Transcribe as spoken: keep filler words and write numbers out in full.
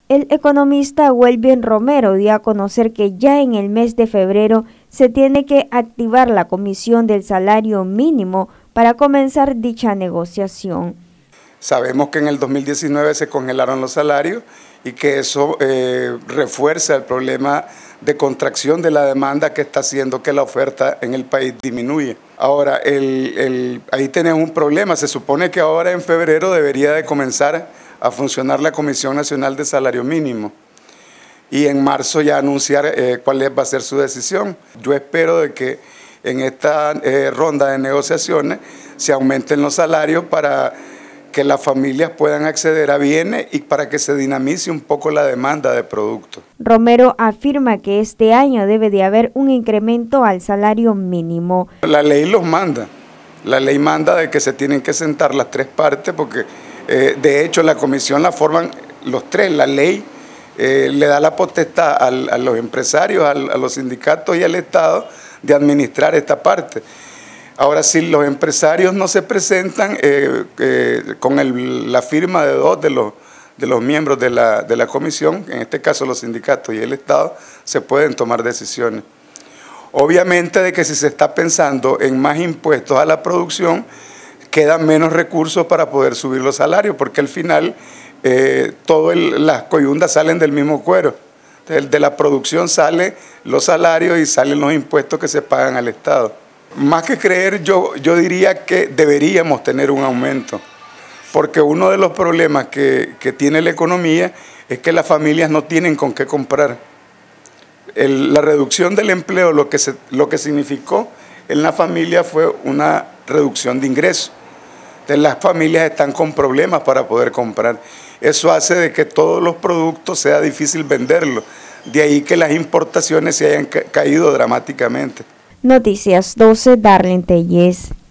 El economista Welvin Romero dio a conocer que ya en el mes de febrero se tiene que activar la comisión del salario mínimo para comenzar dicha negociación. Sabemos que en el dos mil diecinueve se congelaron los salarios y que eso eh, refuerza el problema de contracción de la demanda que está haciendo que la oferta en el país disminuya. Ahora, el, el, ahí tenemos un problema. Se supone que ahora en febrero debería de comenzar a funcionar la Comisión Nacional de Salario Mínimo y en marzo ya anunciar eh, cuál va a ser su decisión. Yo espero de que en esta eh, ronda de negociaciones se aumenten los salarios para que las familias puedan acceder a bienes y para que se dinamice un poco la demanda de productos. Romero afirma que este año debe de haber un incremento al salario mínimo. La ley los manda, la ley manda de que se tienen que sentar las tres partes porque eh, de hecho la comisión la forman los tres, la ley eh, le da la potestad al, a los empresarios, al, a los sindicatos y al Estado de administrar esta parte. Ahora, si los empresarios no se presentan eh, eh, con el, la firma de dos de los, de los miembros de la, de la comisión, en este caso los sindicatos y el Estado, se pueden tomar decisiones. Obviamente de que si se está pensando en más impuestos a la producción, quedan menos recursos para poder subir los salarios, porque al final eh, todas las coyundas salen del mismo cuero. Entonces, de la producción salen los salarios y salen los impuestos que se pagan al Estado. Más que creer, yo, yo diría que deberíamos tener un aumento, porque uno de los problemas que, que tiene la economía es que las familias no tienen con qué comprar. El, la reducción del empleo lo que, se, lo que significó en la familia fue una reducción de ingresos. Entonces las familias están con problemas para poder comprar. Eso hace de que todos los productos sea difícil venderlos, de ahí que las importaciones se hayan ca- caído dramáticamente. Noticias doce, Darlene Telles.